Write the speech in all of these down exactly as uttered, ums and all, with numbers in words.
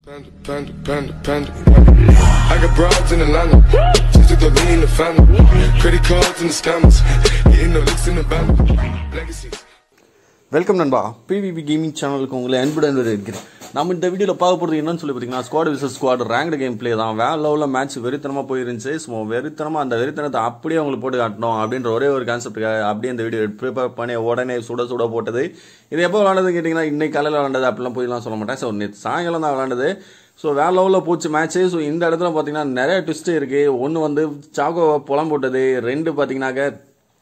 Panda, panda, panda, panda. I got broads in Atlanta, just to throw me in the family. Credit cards and the scammers, getting no licks in the band. Legacies. Welcome நண்பா P V B Gaming சேனலுக்கு உங்களை அன்புடன் வரவேற்கிறேன். நம்ம இந்த வீடியோல பார்க்க போறது என்னன்னு சொல்லி பாத்தீங்கன்னா squad versus squad ranked game play தான். வேற லெவல்ல மேட்ச் வெறித்தனமா போயிருந்துச்சு. சோ வெறித்தனமா அந்த வெறித்தனத்தை அப்படியே உங்களுக்கு போட்டு காட்டணும் அப்படின்ற ஒரே ஒரு கான்செப்ட்காக அப்படியே இந்த வீடியோ ப்ரிப்பேர் பண்ணி உடனே சுட சுட போட்டது. இது எப்போ விளையாண்டது கேட்டிங்கன்னா இன்னைக்கு காலையில் விளையாண்டது அப்படிலாம் போயிடலாம் சொல்ல மாட்டேன். ஸோ நேற்று சாயங்காலம் தான் விளையாண்டது. ஸோ வேற லெவலில் போச்சு மேட்ச்சு. ஸோ இந்த இடத்துல பார்த்தீங்கன்னா நிறைய ட்விஸ்ட் இருக்கு. ஒன்று வந்து சாக்கோ புலம் போட்டது, ரெண்டு பார்த்தீங்கன்னாக்க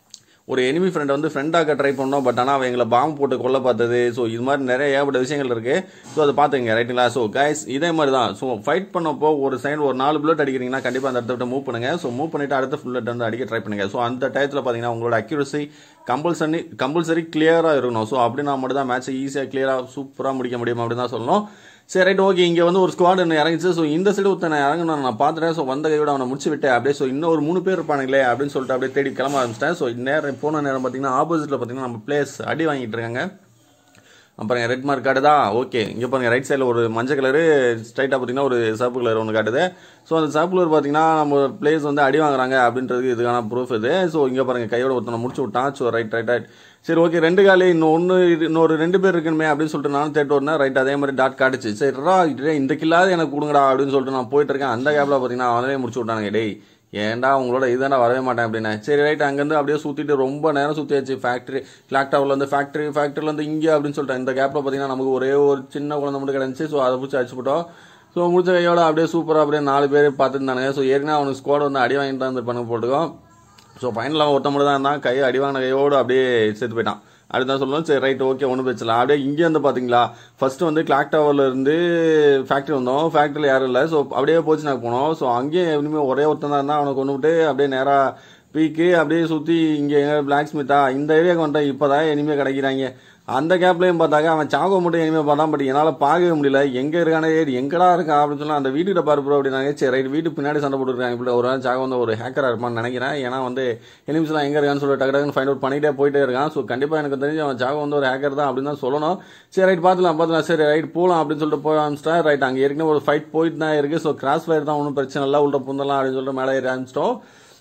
ஒரு எனிமி ஃப்ரெண்டை வந்து ஃப்ரெண்டாக்க ட்ரை பண்ணோம். பட் ஆனால் அவன் எங்களை பாம்பு போட்டு கொல்ல பார்த்தது. ஸோ இது மாதிரி நிறைய ஏகப்பட்ட விஷயங்கள் இருக்கு. ஸோ அதை பார்த்துங்க ரைட்டுங்களா. ஸோ கைஸ் இதே மாதிரி தான். ஸோ ஃபைட் பண்ணப்போ ஒரு சைடு ஒரு நாலு புல்லட் அடிக்கிறீங்கன்னா கண்டிப்பாக அந்த இடத்த விட்டு மூவ் பண்ணுங்க. ஸோ மூவ் பண்ணிட்டு அடுத்த புல்லட் வந்து அடிக்க ட்ரை பண்ணுங்க. ஸோ அந்த டயத்தில் பார்த்தீங்கன்னா உங்களோட அக்யூரசி கம்பல்சரி கம்பல்சரி கிளியராக இருக்கணும். ஸோ அப்படின்னா மட்டும் தான் மேட்ச்சை ஈஸியாக கிளியராக சூப்பராக முடிக்க முடியும் அப்படின்னு தான் சொல்லணும். சரி ரைட் ஓகே. இங்கே வந்து ஒரு ஸ்குவாட் என்ன இறங்கிச்சு. ஸோ இந்த சைடு ஒருத்தனை இறங்கணும் நான் பார்த்துட்டேன். ஸோ வந்த கையோட அவனை முடிச்சு விட்டேன் அப்படியே. ஸோ இன்னும் ஒரு மூணு பேர் இருப்பானுங்களே அப்படின்னு சொல்லிட்டு அப்படியே தேடி கிளம்ப ஆரம்பிச்சிட்டேன். ஸோ நேரம் போன நேரம் பார்த்தீங்கன்னா ஆப்போசிட்டில் பார்த்தீங்கன்னா நம்ம பிளேயர்ஸ் அடி வாங்கிட்டு இருக்காங்க. அப்புறம் ரெட் மார்க் காட்டுதா. ஓகே இங்கே பாருங்க ரைட் சைடில் ஒரு மஞ்சள் கலரு ஸ்ட்ரைட்டாக பார்த்தீங்கன்னா ஒரு சிவப்பு கலர் ஒன்று காட்டுது. ஸோ அந்த சிவப்பு கலர் பார்த்தீங்கன்னா நம்ம பிளேயர்ஸ் வந்து அடி வாங்குறாங்க அப்படின்றதுக்கு இதுக்கான ப்ரூஃப் இது. ஸோ இங்கே பாருங்க கையோட ஒருத்தனை முடிச்சு விட்டான். ஸோ ரைட் ரைட் ரைட் சரி ஓகே ரெண்டு காலி இன்னும் ஒன்று இன்னொரு ரெண்டு பேர் இருக்குமே அப்படின்னு சொல்லிட்டு நானும் தேட்டு வரேன். ரைட் அதே மாதிரி டாட் காட்டுச்சு. சரிடா இந்த கில்லாவது எனக்கு கொடுங்கடா அப்படின்னு சொல்லிட்டு நான் போயிட்டு இருக்கேன். அந்த கேப்பில் பார்த்தீங்கன்னா அவனே முடிச்சு விட்டானுங்க. டேய் ஏன்டா உங்களோட இதுதான்டா வரவே மாட்டேன் அப்படின்னு. சரி ரைட் அங்கேருந்து அப்படியே சுற்றிட்டு ரொம்ப நேரம் சுற்றியாச்சு. ஃபேக்ட்ரி கிளாக் டவர்லேருந்து ஃபேக்ட்ரி ஃபேக்ட்ரிலேருந்து இங்கே அப்படின்னு சொல்லிட்டு இந்த கேப்பில் பார்த்தீங்கன்னா நமக்கு ஒரே ஒரு சின்ன குழந்தை மட்டும் கிடந்துச்சு. ஸோ அதை பிடிச்சி அடிச்சுட்டோம். ஸோ முடிச்ச கையோட அப்படியே சூப்பராக அப்படியே நாலு பேர் பார்த்துருந்தானுங்க. ஸோ ஏற்கனவே அவனுக்கு ஸ்குவாட் வந்து அடி வாங்கிட்டு தான் இருப்பானுங்க போட்டுக்கோம். ஸோ ஃபைனலாக ஒருத்த மட்டும் தான் இருந்தான். கை அடி வாங்கின கையோடு அப்படியே சேர்த்து போயிட்டான் அப்படிதான் சொல்லணும். சரி ரைட் ஓகே ஒன்றும் பிரச்சனை. அப்படியே இங்கே வந்து பார்த்தீங்களா ஃபர்ஸ்ட் வந்து கிளாக் டவர்ல இருந்து ஃபேக்ட்ரி வந்தோம். ஃபேக்ட்ரியில் யாரும் இல்லை. ஸோ அப்படியே போச்சு நாங்கள் போனோம். ஸோ அங்கேயே இனிமேல் ஒரே ஒருத்தன் தான் இருந்தால் அவனை கொண்டு விட்டு அப்படியே நேராக பீக்கு அப்படியே சுற்றி இங்கே எங்கே பிளாக் ஸ்மித்தா இந்த ஏரியாவுக்கு வந்துட்டேன். இப்போ தான் இனிமேல் கிடைக்கிறாங்க. அந்த கேப்லையும் பார்த்தாக்க அவன் சாகோ மட்டும் இனிமேல் பார்த்தான். பட் என்னால் பார்க்கவே முடியல. எங்கே இருக்கானே எங்கடா இருக்கான் அப்படின்னு சொன்னால் அந்த வீட்டுக்கிட்ட பார்ப்போம் அப்படின்னாங்க. சரி ரைட் வீட்டு பின்னாடி சண்டை போட்டுருக்காங்க. இப்படி ஒரு நாள் சாகோ வந்து ஒரு ஹேக்கராக இருப்பான்னு நினைக்கிறேன். ஏன்னா வந்து எனிமிஸ்லாம் எங்கே இருக்கான்னு சொல்லி டக்கு டக்குன்னு ஃபைண்ட் அவுட் பண்ணிகிட்டே போயிட்டே இருக்கான். ஸோ கண்டிப்பாக எனக்கு தெரிஞ்சு அவன் சாகோ வந்து ஒரு ஹேக்கர் தான் அப்படின்னு தான் சொல்லணும். சரி ரைட் பார்த்துலாம் பார்த்துலாம் சரி ரைட் போகலாம் அப்படின்னு சொல்லிட்டு போய் ஆரம்பிச்சிட்டேன். ரைட் அங்கே ஏற்கனவே ஒரு ஃபைட் போயிட்டு தான் இருக்குது. ஸோ கிராஸ் ஃபயர் தான் ஒன்றும் பிரச்சனை இல்லை. உள்ள புந்தலாம் அப்படின்னு சொல்லிட்டு மேலே ஏறி ஆரம்பிச்சிட்டோம்.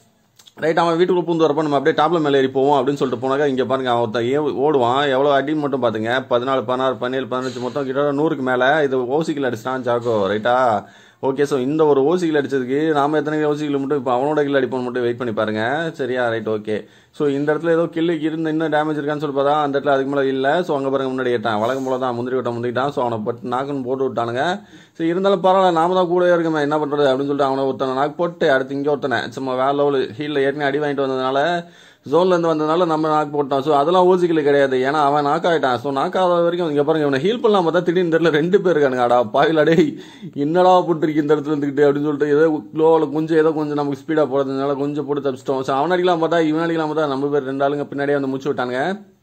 ரைட் அவன் வீட்டுக்குள்ள பூந்து வரப்போ நம்ம அப்படியே டாப்ல மேலே ஏறி போவோம் அப்படின்னு சொல்லிட்டு போனாக்கா இங்கே பாருங்க அவன் ஓடுவான். எவ்வளோ அடின்னு மட்டும் பார்த்துங்க. பதினாலு பதினாறு பதினேழு பதினஞ்சு மொத்தம் கிட்ட நூறுக்கு மேலே இது ஓசிக்கில் அடிச்சிட்டான் சாக்கோ. ரைட்டா ஓகே. ஸோ இந்த ஒரு ஓசிக்கில் அடிச்சதுக்கு நாம எத்தனை ஓசிக்கில் மட்டும் இப்போ அவனோட கில் அடிப்போம் மட்டும் வெயிட் பண்ணி பாருங்க. சரியா ரைட் ஓகே. ஸோ இந்த இடத்துல ஏதோ கில்லுக்கு இருந்து இன்னும் டேமேஜ் இருக்கான்னு சொல்லி பார்த்தா அந்த இடத்துல அதுக்கு மேலே இல்லை. ஸோ அங்கே பாருங்க முன்னாடி ஏட்டான் வழக்கம் போல தான் முந்திரி விட்ட முந்திட்டான். ஸோ அவனை பட்டு நாக்குன்னு போட்டு விட்டானுங்க. ஸோ இருந்தாலும் பரவாயில்ல நாம தான் கூட இருக்குமே என்ன பண்ணுறது அப்படின்னு சொல்லிட்டு அவனை ஒருத்தனை நாக்கு போட்டு அடுத்து இங்கே ஒருத்தனை சும்மா வேற லெவல் ஹீலில் ஏற்கனவே அடி வாங்கிட்டு வந்ததுனால ஜோன்ல இருந்து வந்ததுனால நம்ம நாக்கு போட்டோம். ஸோ அதெல்லாம் ஓசிக்கல கிடையாது. ஏன்னா அவன் நாக் ஆகிட்டான். ஸோ நாக்காத வரைக்கும் இங்கே பாருங்க இவனை ஹீல் பண்ணலாம் பார்த்தா திடீர்னு தெரியல ரெண்டு பேர் இருக்கானுங்க. அடா பாயில் அடே என்னடா போட்டுருக்கு இந்த இடத்துல இருந்துக்கிட்டு அப்படின்னு சொல்லிட்டு ஏதோ க்ளோவில் கொஞ்சம் ஏதோ கொஞ்சம் நமக்கு ஸ்பீடாக போடுறதுனால கொஞ்சம் போட்டு தப்பிச்சிட்டோம். ஸோ அவன் அடிக்கலாம் பார்த்தா இவன் அடிக்கலாம் பார்த்தா நம்ம பேர் ரெண்டு ஆளுங்க பின்னாடியே வந்து முடிச்சு விட்டானுங்க.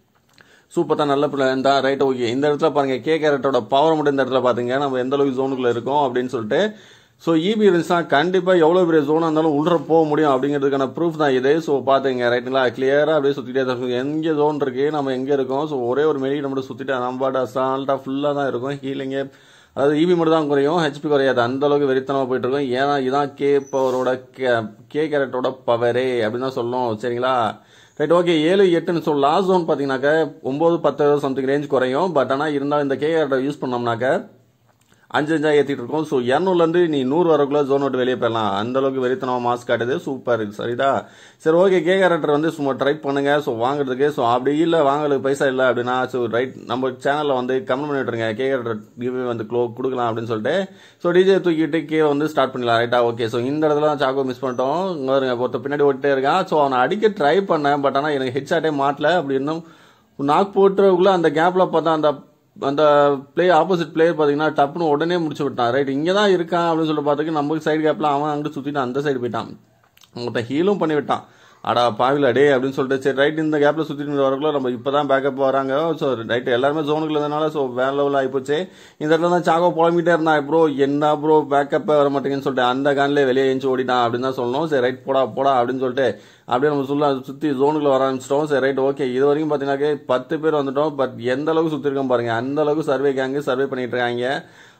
சூப்பர் தான் நல்ல பிள்ளை இருந்தா ரைட் ஓகே. இந்த இடத்துல பாருங்க கே கேரக்டரோட பவர் மட்டும் இந்த இடத்துல பாத்துங்க நம்ம எந்த அளவுக்கு ஜோனுக்குள்ள இருக்கோம் அப்படின்னு சொல்லிட்டு. ஸோ இபி இருந்துச்சுன்னா கண்டிப்பாக எவ்வளோ பெரிய ஜோனாக இருந்தாலும் உள்ள போக முடியும் அப்படிங்கிறதுக்கான ப்ரூஃப் தான் இது. ஸோ பார்த்துங்க ரைட்டுங்களா கிளியராக அப்படியே சுற்றிட்டே தான் எங்கே ஜோன் இருக்கு நம்ம எங்கே இருக்கோம். ஸோ ஒரே ஒரு மெடிக்கெட் மட்டும் சுற்றிட்டு நம்ம பாட்டு அசால்ட்டாக ஃபுல்லாக தான் இருக்கும். ஹீலிங்கே அதாவது இபி மட்டும் தான் குறையும், ஹெச்பி குறையாது. அந்த அளவுக்கு வெறித்தனமாக போயிட்டு இருக்கோம். ஏன்னா இதான் கே பவரோட கே கேரக்டரோட பவரே அப்படின்னு தான் சொல்லணும். சரிங்களா ரைட் ஓகே. ஏழு எட்டுன்னு சொல்லலாம். லாஸ்ட் ஜோன் பார்த்தீங்கன்னாக்க ஒன்பது பத்து சம்திங் ரேஞ்ச் குறையும். பட் ஆனால் இருந்தாலும் இந்த கே கேரக்டர் யூஸ் பண்ணோம்னாக்க அஞ்சு அஞ்சா ஏற்றிட்டு இருக்கோம். ஸோ இரநூறுலேருந்து நீ நூறு வரக்குள்ள ஜோன் விட்டு வெளியே போயிடலாம். அந்த அளவுக்கு வெறித்தனமா மாஸ்க் காட்டுது. சூப்பர் சரிதா. சரி ஓகே கே கேரக்டர் வந்து சும்மா ட்ரை பண்ணுங்க. ஸோ வாங்குறதுக்கு ஸோ அப்படி இல்லை வாங்குறதுக்கு பைசா இல்லை அப்படின்னா ஸோ ரைட் நம்ம சேனலில் வந்து கமெண்ட் பண்ணி விட்டுருங்க கே கேரக்டர் கிவ்வே வந்து க்ளோ கொடுக்கலாம் அப்படின்னு சொல்லிட்டு. ஸோ டிஜே தூக்கிட்டு கே வந்து ஸ்டார்ட் பண்ணிடலாம். ரைட்டா ஓகே. ஸோ இந்த இடத்துல தான் சாக்கோ மிஸ் பண்ணிட்டோம். ஒருத்த பின்னாடி ஓட்டே இருக்கான். ஸோ அவனை அடிக்க ட்ரை பண்ணேன். பட் ஆனால் எனக்கு ஹெட் ஷாட்டே மாட்டல. அப்படி இருந்தும் நாக் போட்டுறதுக்குள்ள அந்த கேப்ல பார்த்தா அந்த அந்த பிளே ஆப்போசிட் பிளேயர் பார்த்தீங்கன்னா டப்புன்னு உடனே முடிச்சு விட்டான். ரைட் இங்கே தான் இருக்கான் அப்படின்னு சொல்லிட்டு பார்த்துக்கு நமக்கு சைடு கேப்பில் அவன் அங்கிட்டு சுற்றிட்டு அந்த சைடு போயிட்டான். அவங்கள்ட்ட ஹீலும் பண்ணி விட்டான். அடா பாவில டே அப்படின்னு சொல்லிட்டு சரி ரைட் இந்த கேப்பில் சுற்றிட்டு வரக்குள்ள நம்ம இப்போ தான் பேக்கப் வராங்க. ஸோ ரைட் எல்லாருமே ஜோனுக்குள்ள இருந்தனால ஸோ வேற லெவலில் ஆகிப்போச்சு. இந்த இடத்துல தான் சாக்கோ புலம்பிட்டே இருந்தான். ப்ரோ என்ன ப்ரோ பேக்கப்பே வர மாட்டேங்குன்னு சொல்லிட்டு அந்த கான்லேயே வெளியே எழுந்து ஓடிட்டான் அப்படின்னு தான் சொல்லணும். சரி ரைட் போடா போடா அப்படின்னு சொல்லிட்டு அப்படியே நம்ம சொல்ல சுற்றி ஜோனுக்குள்ள வர ஆரம்பிச்சிட்டோம். சரி ரைட் ஓகே. இது வரைக்கும் பார்த்தீங்கன்னா பத்து பேர் வந்துட்டோம். பட் எந்த அளவுக்கு சுற்றி இருக்கோம் பாருங்க. அந்த அளவுக்கு சர்வே கேங்கு சர்வே பண்ணிட்டு இருக்காங்க.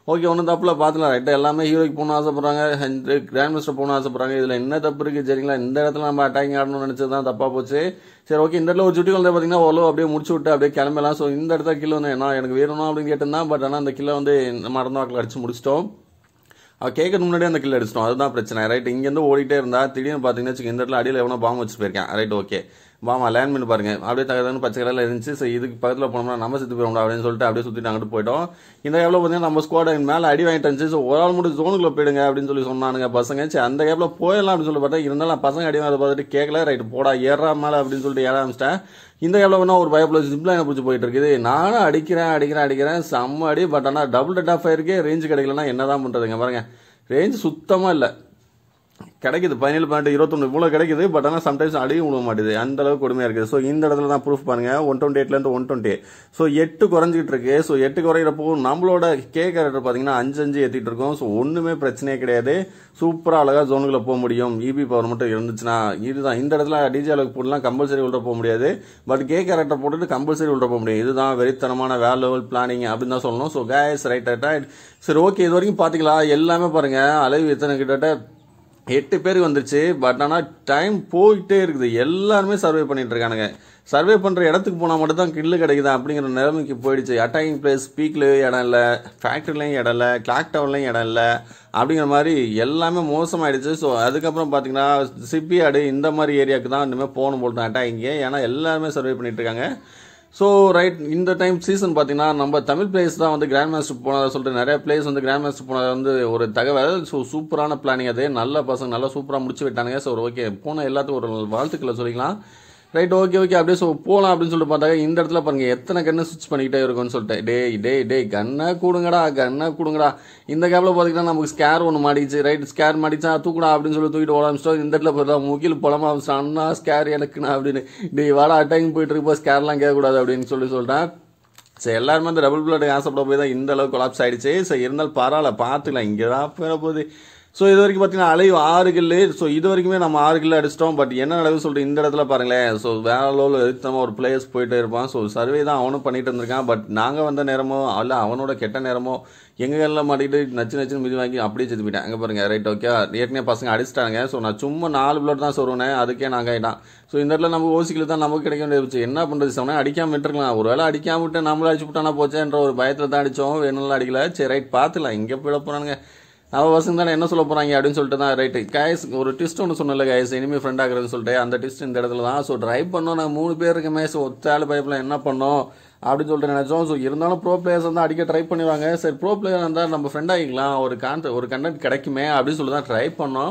ஓகே ஒன்றும் தப்பில் பார்த்துலாம் ரைட்டு எல்லாமே ஹீரோக்கு போகணும் ஆசைப்படுறாங்க, கிராண்ட் மாஸ்டர் போகணும் ஆசைப்படுறாங்க. இதில் என்ன தப்பு இருக்குது சரிங்களா? இந்த இடத்துல நம்ம அட்டாக்கிங் ஆடணும்னு நினச்சது தான் தப்பாக போச்சு. சரி ஓகே இந்த இடத்துல ஒரு சுட்டி வந்து பார்த்தீங்கன்னா ஓரளவு அப்படியே முடிச்சு விட்டு அப்படியே கிளம்பலாம். ஸோ இந்த இடத்துல கில் வந்து என்ன எனக்கு வேணும் அப்படின்னு கேட்டிருந்தான். பட் ஆனால் அந்த கில்லை வந்து மறந்து வாக்கில் அடிச்சு முடிச்சிட்டோம். அவள் கேட்கறது முன்னாடியே அந்த கில் அடிச்சிட்டோம். அதுதான் பிரச்சனை. ரைட் இங்கேருந்து ஓடிட்டே இருந்தா திடீர்னு பார்த்தீங்கன்னா இந்த இடத்துல அடியில் எவனோ பாம்பு வச்சு போயிருக்கேன். ரைட் ஓகே பாமா லேண்ட் பண்ணி பாருங்க அப்படியே தகுந்த பச்சை கலரில் இருந்துச்சு. ஸோ இதுக்கு பக்கத்தில் போனோம்னா நம்ம செத்து போயிடும் அப்படின்னு சொல்லிட்டு அப்படியே சுற்றிட்டு அங்கிட்டு போயிட்டோம். இந்த கேப்பில் பார்த்தீங்கன்னா நம்ம ஸ்குவாட் மேலே அடி வாங்கிட்டு இருந்துச்சு. ஸோ ஒரு ஆள் மட்டும் ஜோனுக்குள்ள போயிடுங்க அப்படின்னு சொல்லி சொன்னானுங்க பசங்க. சரி அந்த கேப்பில் போயிடலாம் அப்படின்னு சொல்லி பார்த்தா இருந்தாலும் பசங்க அடி வாங்க பார்த்துட்டு கேட்கல. ரைட்டு போடா ஏறா மேலே அப்படின்னு சொல்லிட்டு ஏற ஆரம்பிச்சிட்டேன். இந்த கேப்பில் வேணா ஒரு பயப்பில் ஜிப்லைனை பிடிச்சி போயிட்டு இருக்குது. நானும் அடிக்கிறேன் அடிக்கிறேன் அடிக்கிறேன் செம்ம அடி. பட் ஆனால் டபுள் டெட் ஆஃப் ஆயிருக்கே ரேஞ்சு கிடைக்கலன்னா என்ன தான் பண்ணுறதுங்க பாருங்க. ரேஞ்ச் சுத்தமாக இல்லை, கிடைக்குது பதினேழு பன்னெண்டு இருபத்தொன்னு இவ்வளோ கிடைக்குது. பட் ஆனால் சம்டைம்ஸ் அடியும் விட மாட்டேது, அந்த அளவுக்கு கொடுமையாக இருக்குது. ஸோ இந்த இடத்துல தான் ப்ரூஃப் பாருங்க ஒன் டுவெண்ட்டி எயிட்லேருந்து ஒன் டுவெண்ட்டி ஸோ எட்டு குறைஞ்சிட்டு இருக்கு. ஸோ எட்டு குறையிறப்போ நம்மளோட கே கேரக்டர் பார்த்தீங்கன்னா அஞ்சு அஞ்சு ஏற்றிட்டு இருக்கோம். ஸோ ஒன்றுமே பிரச்சனையே கிடையாது, சூப்பராக அழகாக ஜோனுக்குள்ள போக முடியும். இபி பவர் மட்டும் இருந்துச்சுன்னா இதுதான். இந்த இடத்துல டிஜே அளவுக்கு போடலாம், கம்பல்சரி உள்ள போக முடியாது. பட் கே கேரக்டர் போட்டுட்டு கம்பல்சரி உள்ள போக முடியும். இதுதான் வெறித்தனமான வேற லெவல் பிளானிங் அப்படின்னு தான் சொல்லணும். So guys right right right சரி ஓகே இது வரைக்கும் பார்த்துக்கலாம். எல்லாமே பாருங்க அளவு எத்தனை கிட்டத்தட்ட எட்டு பேருக்கு வந்துருச்சு. பட் ஆனால் டைம் போயிட்டே இருக்குது, எல்லாருமே சர்வே பண்ணிட்டு இருக்கானுங்க. சர்வே பண்ணுற இடத்துக்கு போனால் மட்டும் தான் கில்லு கிடைக்குது அப்படிங்கிற நிலைமைக்கு போயிடுச்சு. அட்டாக்கிங் பிளேஸ் பீக்லேயும் இடம் இல்லை, ஃபேக்ட்ரிலையும் இடம் இல்லை, கிளாக் டவர்லையும் இடம் இல்லை அப்படிங்கிற மாதிரி எல்லாமே மோசமாயிடுச்சு. ஸோ அதுக்கப்புறம் பார்த்தீங்கன்னா சிப்பியாடு இந்த மாதிரி ஏரியாவுக்கு தான் இனிமேல் போகணும் போட்டு அட்டாக்கிங்க, ஏன்னா எல்லாருமே சர்வே பண்ணிட்டு இருக்காங்க. ஸோ ரைட் இந்த டைம் சீசன் பார்த்தீங்கன்னா நம்ம தமிழ் பிளேயர்ஸ் தான் வந்து கிராண்ட் மாஸ்டர் போனதை சொல்லிட்டு நிறைய பிளேயர்ஸ் வந்து கிராண்ட் மாஸ்டர் போனது வந்து ஒரு தகவல். ஸோ சூப்பரான பிளானிங் அது, நல்ல பசங்க நல்லா சூப்பராக முடிச்சு விட்டானுங்க. ஸோ ஓகே போன எல்லாத்துக்கும் ஒரு வாழ்த்துக்களை சொல்லிக்கலாம். ரைட் ஓகே ஓகே அப்படியே ஸோ போகலாம் அப்படின்னு சொல்லிட்டு பார்த்தாங்க. இந்த இடத்துல பாருங்க எத்தனை கண்ணை சுவிச் பண்ணிக்கிட்டே இருக்கும்னு சொல்லிட்டு டே டே டே கண்ணை கூடுங்கடா கண்ணை கூடுங்கடா. இந்த கேப்பில் பார்த்தீங்கன்னா நமக்கு ஸ்கேர் ஒன்று மாடிச்சு. ரைட் ஸ்கேர் மாடிச்சா தூக்குடா அப்படின்னு சொல்லி தூக்கிட்டு ஓட ஆரம்பிச்சிட்டோம். இந்த இடத்துல பார்த்தா முக்கில் பழமா ஆரம்பிச்சிட்டோம். அண்ணா ஸ்கேர் எனக்குண்ணா அப்படின்னு டே வாடா அட்டாக்கிங் போயிட்டு இருப்போம், ஸ்கேர்லாம் கேட்கக்கூடாது அப்படின்னு சொல்லி சொல்லிட்டேன். சரி எல்லாருமே அந்த டபுள் பிளட் ஆசைப்பட போய் தான் இந்த அளவுக்கு கொலாப்ஸ் ஆயிடுச்சு. சரி இருந்தாலும் பரவாயில்ல பார்த்துக்கலாம், இங்கே தான் போயிட போகுது. ஸோ இது வரைக்கும் பார்த்தீங்கன்னா அலைவு ஆறு கில்லு. ஸோ இது வரைக்குமே நம்ம ஆறு கில்லு அடிச்சிட்டோம். பட் என்ன நடக்குது சொல்லிட்டு இந்த இடத்துல பாருங்களேன். ஸோ வேற லெவலில் எதிர்த்தமாக ஒரு பிளேயர்ஸ் போயிட்டே இருப்பான். ஸோ சர்வே தான் அவனும் பண்ணிட்டு இருந்திருக்கான். பட் நாங்கள் வந்த நேரமோ அல்ல அவனோட கெட்ட நேரமோ எங்கெல்லாம் மாட்டிட்டு நச்சு நச்சுன்னு மிதி வாங்கி அப்படியே செத்து போயிட்டேன். அங்கே பாருங்க ரைட் ஓகே ஏற்கனவே பசங்க அடிச்சிட்டாங்க. ஸோ நான் சும்மா நாலு பிளட் தான் சொல்லுவேன், அதுக்கே நாங்கள் ஆகிட்டான். ஸோ இந்த இடத்துல நமக்கு ஓசிக்கில் தான் நமக்கு கிடைக்க வேண்டியது. என்ன பண்ணுறது சொன்னால் அடிக்காமல் விட்டுருக்கலாம், ஒரு வேளை அடிக்காம விட்டு நம்மளும் அடிச்சு விட்டானா போச்சேன்ற ஒரு பயத்தில் தான் அடித்தோம், வேணும்லாம் அடிக்கல. சரி ரைட் பார்த்துக்கலாம், இங்கே போயிட போகிறானுங்க நம்ம பசங்க தானே என்ன சொல்ல போகிறாங்க அப்படின்னு சொல்லிட்டு தான் ரைட்டு கைஸ் ஒரு ட்விஸ்ட் ஒன்று சொன்னல கைஸ் இனிமேல் ஃப்ரெண்ட் ஆகுறதுன்னு சொல்லிட்டு அந்த ட்விஸ்ட் இந்த இடத்துல தான். ஸோ ட்ரைவ் பண்ணோம் நாங்கள் மூணு பேர் இருக்குமே. ஸோ ஒத்தாள் பைப்பில் என்ன பண்ணோம் அப்படின்னு சொல்லிட்டு நினச்சோம். ஸோ இருந்தாலும் ப்ரோ பிளேயர்ஸ் வந்து அடிக்க ட்ரை பண்ணுவாங்க. சரி ப்ரோ பிளேயர் இருந்தால் நம்ம ஃப்ரெண்ட் ஆகிக்கலாம், ஒரு கான்ட் ஒரு கண்டென்ட் கிடைக்குமே அப்படின்னு சொல்லி தான் ட்ரை பண்ணோம்.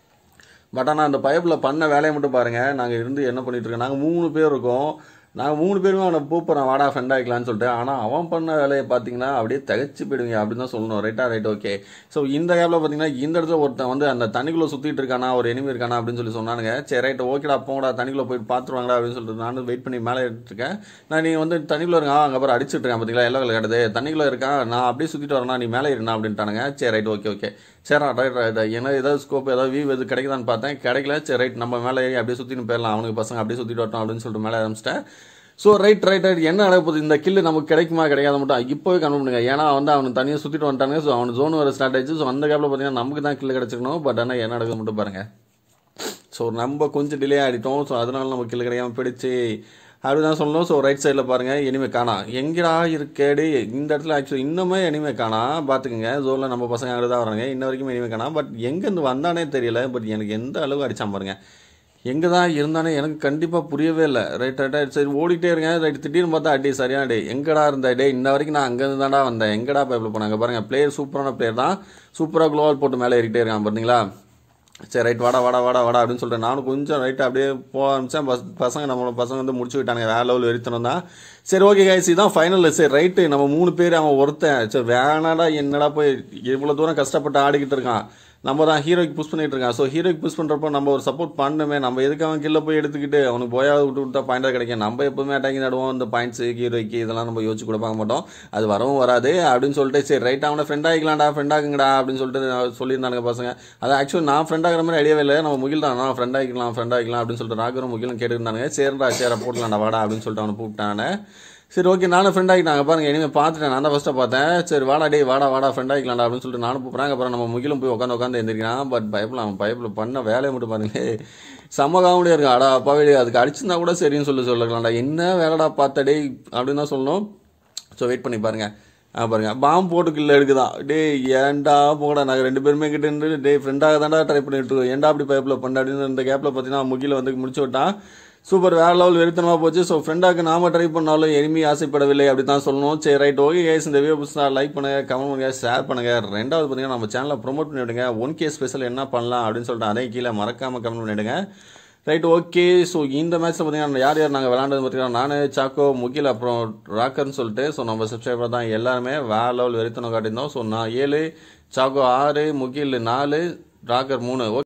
பட் ஆனால் அந்த பைப்பில் பண்ண வேலையை மட்டும் பாருங்கள். நாங்கள் இருந்து என்ன பண்ணிட்டு இருக்கோம், நாங்கள் மூணு பேர் இருக்கோம். நாங்கள் மூணு பேருமே அவனை கூப்பிட்றோம் வாடா ஃப்ரெண்ட் ஆகிக்கலான்னு சொல்லிட்டு. ஆனால் அவன் பண்ண வேலையை பார்த்தீங்கன்னா அப்படியே தகச்சு போயிடுவீங்க அப்படின்னு தான் சொல்லணும். ரைட்டா ரைட் ஓகே. ஸோ இந்த கேப்பில் பார்த்தீங்கன்னா இந்த இடத்துல ஒருத்தன் வந்து அந்த தண்ணிக்குள்ளே சுற்றிட்டு இருக்கானா ஒரு எனிமி இருக்கானா அப்படின்னு சொல்லி சொன்னானுங்க. சரி ரைட் ஓகேடா போங்கடா தண்ணிக்குள்ளே போயிட்டு பார்த்துருவாங்கடா அப்படின்னு சொல்லிட்டு நானும் வெயிட் பண்ணி மேலே எடுத்துருக்கேன். நான் நீங்கள் வந்து தண்ணிக்குள்ளே இருக்கா அங்கே அப்புறம் அடிச்சுட்டு இருக்கேன் பார்த்தீங்களா எல்லாம் விளையாடுது தண்ணிக்குள்ளே இருக்கான், நான் அப்படியே சுற்றிட்டு வரேன்னா நீ மேலே இருந்தா அப்படின்ட்டானுங்க. சரி ரைட் ஓகே ஓகே சரி ரைட் ரைட் ஏன்னா ஏதாவது ஸ்கோப் ஏதாவது வியூ எது கிடைக்குதான்னு பார்த்தேன், கிடைக்கல. சரி ரைட் நம்ம மேலே ஏறி அப்படியே சுற்றிட்டு போயிடலாம், அவனுக்கு பசங்க அப்படியே சுற்றிட்டு வரட்டும் அப்படின்னு சொல்லிட்டு மேலே ஆரம்பிச்சிட்டேன். ஸோ ரைட் ரைட் ரைட் என்ன நடக்க போகுது, இந்த கில்லு நமக்கு கிடைக்குமா கிடைக்காத மட்டும் இப்போவே கன்ஃபார்ம் பண்ணுங்க. ஏன்னா வந்து அவன் தனியாக சுற்றிட்டு வந்துட்டாங்க. ஸோ அவன் ஜோன் வர ஸ்டார்ட் ஆயிடுச்சு. ஸோ அந்த கேப்பில் பார்த்தீங்கன்னா நமக்கு தான் கில்லு கிடைச்சிக்கணும். பட் ஆனால் என்ன நடக்குது மட்டும் பாருங்கள். ஸோ நம்ம கொஞ்சம் டிலே ஆகிட்டோம். ஸோ அதனால நம்ம கில்லு கிடைக்காம போயிடுச்சு அப்படி தான் சொல்லணும். ஸோ ரைட் சைடில் பாருங்கள் எனிமே காணா, எங்கடா இருக்கேடு இந்த இடத்துல ஆக்சுவலி இன்னுமே எனிமே காணா பார்த்துக்குங்க. ஜோனில் நம்ம பசங்க அங்கே தான் வராங்க, இன்ன வரைக்கும் எனிமே காணா. பட் எங்கேருந்து வந்தானே தெரியல. பட் எனக்கு எந்த அளவுக்கு அடித்தான் பாருங்க, எங்கே தான் இருந்தானே எனக்கு கண்டிப்பாக புரியவே இல்லை. ரைட் ரைட்டாக சரி ஓடிட்டே இருங்க. ரைட் திடீர்னு பார்த்தா அடி சரியான டே எங்கடா இருந்த டே இந்த வரைக்கும் நான் அங்கேருந்து தாண்டா வந்தேன், எங்கடா பைப்பில் போனாங்க பாருங்கள். பிளேயர் சூப்பரான பிளேயர் தான், சூப்பராக க்ளோவால் போட்டு மேலே ஏறிட்டே இருக்கான் பார்த்தீங்களா. சரி ரைட் வாடா வாடா வாடா வாடா அப்படின்னு சொல்லிட்டு நானும் கொஞ்சம் ரைட்டு அப்படியே போக ஆரம்பித்தேன். பஸ் பசங்க நம்மளோட பசங்க வந்து முடிச்சு விட்டாங்க, வேற லெவல் வெறித்தனம் தான். சரி ஓகே கைஸ் இதான் ஃபைனல். சரி ரைட்டு நம்ம மூணு பேர் அவன் ஒருத்தன் சரி வேணாடா என்னடா போய் இவ்வளோ தூரம் கஷ்டப்பட்டு ஆடிக்கிட்டு இருக்கான், நம்ம தான் ஹீரோக்கு புஷ் பண்ணிட்டு இருக்கான். ஸோ ஹீரோக்கு புஷ் பண்ணுறப்போ நம்ம ஒரு சப்போர்ட் பண்ணணுமே. நம்ம எதுக்கு அவன் கீழே போய் எடுத்துக்கிட்டு அவனுக்கு போயாவது விட்டு விட்டா பாயிண்டாக கிடைக்கும். நம்ம எப்போவுமே அட்டாக்கி நடுவோம், இந்த பாயிண்ட்ஸு ஹீரோக்கு இதெல்லாம் நம்ம யோசிச்சு கூட பார்க்க மாட்டோம், அது வரவும் வராது அப்படின்னு சொல்லிட்டு சரி ரைட் அவனை ஃப்ரெண்ட் ஆகிக்கலாம்டா ஃப்ரெண்ட் ஆகுங்கடா அப்படின்னு சொல்லிட்டு சொல்லியிருந்தாங்க பசங்க. அது ஆக்சுவலி நான் ஃப்ரெண்ட் ஆகிற மாதிரி ஐடியாவே இல்லை, நம்ம முகில் தான் நான் ஃப்ரெண்ட் ஆகிக்கலாம் ஃப்ரெண்ட் ஆகிக்கலாம் அப்படின்னு சொல்லிட்டு ராகரும் முகிலும் கேட்டுருந்தாங்க. சரிடா சேர போட்டலாம்டா வாடா அப்படின்னு சொல்லிட்டு அவனை கூப்பிட்டானே. சரி ஓகே நானும் ஃப்ரெண்ட் ஆகிட்டாங்க பாருங்க இனிமேல் பார்த்துட்டேன் நான் தான் ஃபஸ்ட்டாக பார்த்தேன் சரி வாடா டே வாடா வாடா ஃப்ரெண்ட் ஆகிக்கலாம்டா அப்படின்னு சொல்லிட்டு நானும் போகிறாங்க அப்புறம் நம்ம முகிலும் போய் உட்காந்து உட்காந்து எழுந்திரிக்கிறான் பட் பயப்பில் அவன் பயப்பில் பண்ண வேலையை மட்டும் பாருங்க செம்ம காமெடியாக இருக்கும் அடா அப்பாவே அதுக்கு அடிச்சிருந்தா கூட சரின்னு சொல்லி சொல்லலாம்டா என்ன வேலைடா பார்த்த டே அப்படின்னு தான் சொல்லணும் ஸோ வெயிட் பண்ணி பாருங்க பாருங்க பாம்பு போட்டு கில்ல எடுக்குதான் டே ஏன்டா போகடா நாங்கள் ரெண்டு பேருமே கிட்ட இருந்து டே ஃப்ரெண்டாக தான்டா ட்ரை பண்ணிட்டு இருக்கோம் ஏன்டா அப்படி பைப்பில் பண்ண அப்படின்னு இந்த கேப்பில் பார்த்தீங்கன்னா முகில வந்து முடிச்சு விட்டான் சூப்பர் வேற லெவல் வெறித்தனமாக போச்சு ஸோ ஃப்ரெண்டாக்கு நாம ட்ரை பண்ணாலும் எனிமி ஆசைப்படவில்லை அப்படி தான் சொல்லணும் சரி ரைட் ஓகே கேஸ் இந்த வீடியோ பிடிச்சா லைக் பண்ணுங்க கமெண்ட் பண்ணுங்க ஷேர் பண்ணுங்க ரெண்டாவது பார்த்தீங்கன்னா நம்ம சேனலை ப்ரொமோட் பண்ணிவிடுங்க ஒன் கே ஸ்பெஷல் என்ன பண்ணலாம் அப்படின்னு சொல்லிட்டு அதே கீழே மறக்காம கமெண்ட் பண்ணிவிடுங்க ரைட் ஓகே ஸோ இந்த மேட்ச்சில் பார்த்தீங்கன்னா யார் யார் நாங்கள் விளாண்டது பார்த்தீங்கன்னா நான் சாக்கோ முகில் அப்புறம் ராக்கர்னு சொல்லிட்டு ஸோ நம்ம சப்ஸ்கிரைபர் தான் எல்லாருமே வேற லெவல் வெறித்தனம் காட்டியிருந்தோம் ஸோ நான் ஏழு சாக்கோ ஆறு முகில் நாலு ராக்கர் மூணு